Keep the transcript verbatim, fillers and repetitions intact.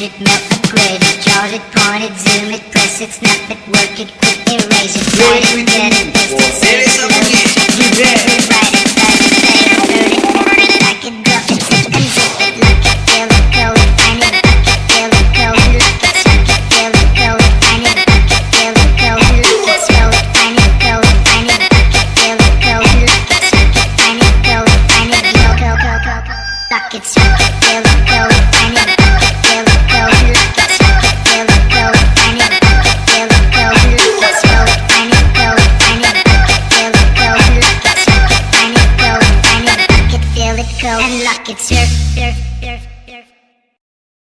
it, melt, upgrade it, charge it, point it, zoom it, press it, snap it, work it, quick erase it, write it, get it, paste it, save it, load it, check it, zip it, write it, type it, save it, turn it, rip it, like it, drop it, zip and zip it, lock it, feel it, code it, find it, back it, feel it, code it, lock it, check it, feel it, code it, find it, back it, feel it, code it, lock it, scroll it, find it, code it, find it, back it, feel it, code it, lock it, check it, find it, code it, find it, go, go, go, go, go, lock it, check it, feel it, code it, find it, back it, feel it, code it, lock it, check it, feel it, code it, find it, back it, feel it, code it, lock it, scroll it, find it, code it, find it, back it, feel it, code it, lock it, check it, find it, code it, find it, back it, feel it, code and lock it, surf.